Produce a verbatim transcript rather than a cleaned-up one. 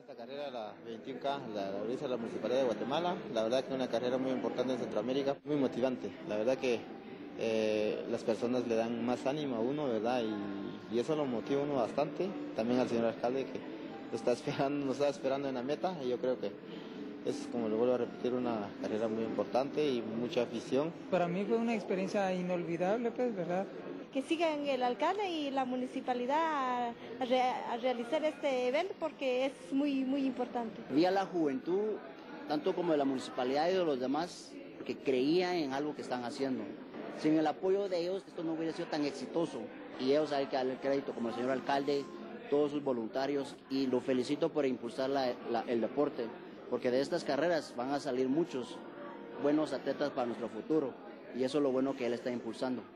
Esta carrera, la veintiuno K, la, la organiza la Municipalidad de Guatemala. La verdad que es una carrera muy importante en Centroamérica, muy motivante. La verdad que eh, las personas le dan más ánimo a uno, ¿verdad? Y, y eso lo motiva a uno bastante. También al señor alcalde que lo está esperando, nos está esperando en la meta. Y yo creo que es, como lo vuelvo a repetir, una carrera muy importante y mucha afición. Para mí fue una experiencia inolvidable, pues, ¿verdad? Que sigan el alcalde y la municipalidad a, a, re, a realizar este evento porque es muy, muy importante. Vi a la juventud, tanto como de la municipalidad y de los demás, que creían en algo que están haciendo. Sin el apoyo de ellos, esto no hubiera sido tan exitoso. Y ellos hay que darle crédito, como el señor alcalde, todos sus voluntarios, y lo felicito por impulsar la, la, el deporte, porque de estas carreras van a salir muchos buenos atletas para nuestro futuro, y eso es lo bueno que él está impulsando.